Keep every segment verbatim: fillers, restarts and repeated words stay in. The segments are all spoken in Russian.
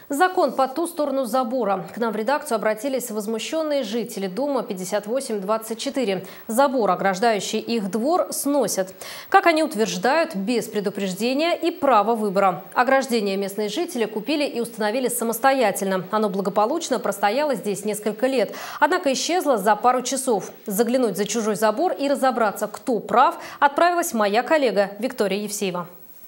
Закон по ту сторону забора. К нам в редакцию обратились возмущенные жители дома пятьдесят восемь двадцать четыре. Забор, ограждающий их двор, сносят. Как они утверждают, без предупреждения и права выбора. Ограждение местные жители купили и установили самостоятельно. Оно благополучно простояло здесь несколько лет. Однако исчезло за пару часов. Заглянуть за чужой забор и разобраться, кто прав, отправилась моя коллега Виктория Евсеева.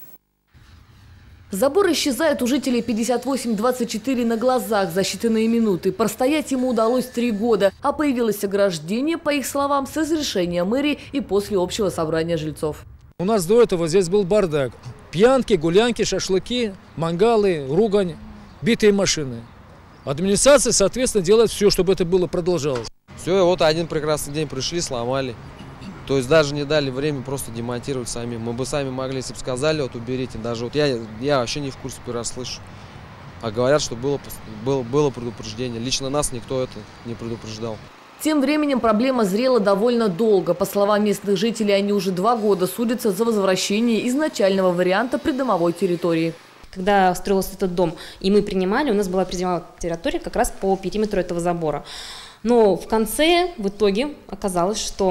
Забор исчезает у жителей пятьдесят восемь двадцать четыре на глазах за считанные минуты. Простоять ему удалось три года. А появилось ограждение, по их словам, с разрешения мэрии и после общего собрания жильцов. У нас до этого здесь был бардак. Пьянки, гулянки, шашлыки, мангалы, ругань, битые машины. Администрация, соответственно, делает все, чтобы это было продолжалось. Все, и вот один прекрасный день пришли, сломали. То есть даже не дали время просто демонтировать сами. Мы бы сами могли, если бы сказали, вот уберите. Даже вот я, я вообще не в курсе, первый раз слышу. А говорят, что было, было, было предупреждение. Лично нас никто это не предупреждал. Тем временем проблема зрела довольно долго. По словам местных жителей, они уже два года судятся за возвращение изначального варианта придомовой территории. Когда строился этот дом, и мы принимали, у нас была придомовая территория как раз по периметру этого забора. Но в конце, в итоге, оказалось, что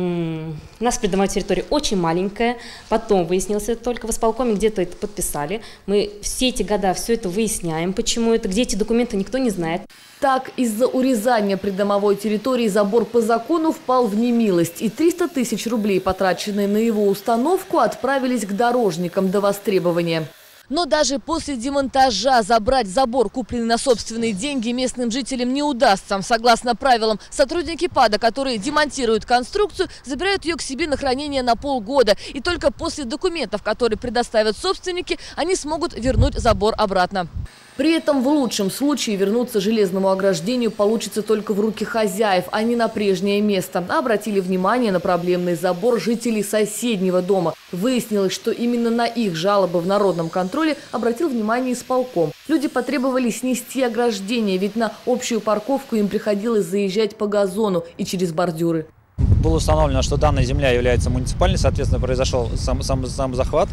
м, у нас придомовая территория очень маленькая. Потом выяснилось это только в исполкоме, где-то это подписали. Мы все эти года все это выясняем, почему это, где эти документы, никто не знает. Так, из-за урезания придомовой территории забор по закону впал в немилость. И триста тысяч рублей, потраченные на его установку, отправились к дорожникам до востребования. Но даже после демонтажа забрать забор, купленный на собственные деньги, местным жителям не удастся. Согласно правилам, сотрудники ПАДа, которые демонтируют конструкцию, забирают ее к себе на хранение на полгода. И только после документов, которые предоставят собственники, они смогут вернуть забор обратно. При этом в лучшем случае вернуться железному ограждению получится только в руки хозяев, а не на прежнее место. Обратили внимание на проблемный забор жителей соседнего дома. Выяснилось, что именно на их жалобы в народном контроле обратил внимание исполком. Люди потребовали снести ограждение, ведь на общую парковку им приходилось заезжать по газону и через бордюры. Было установлено, что данная земля является муниципальной, соответственно, произошел сам, сам, сам захват.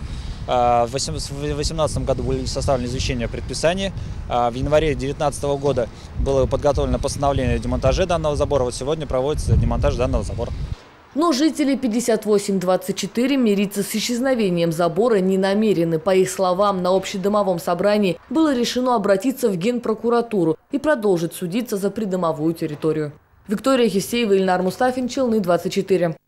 В две тысячи восемнадцатом году были составлены извещения о предписании. В январе две тысячи девятнадцатого года было подготовлено постановление о демонтаже данного забора. Вот сегодня проводится демонтаж данного забора. Но жители пятьдесят восемь двадцать четыре мириться с исчезновением забора не намерены. По их словам, на общедомовом собрании было решено обратиться в Генпрокуратуру и продолжить судиться за придомовую территорию. Виктория Евсеева, Ильнар Мустафин, Челны двадцать четыре.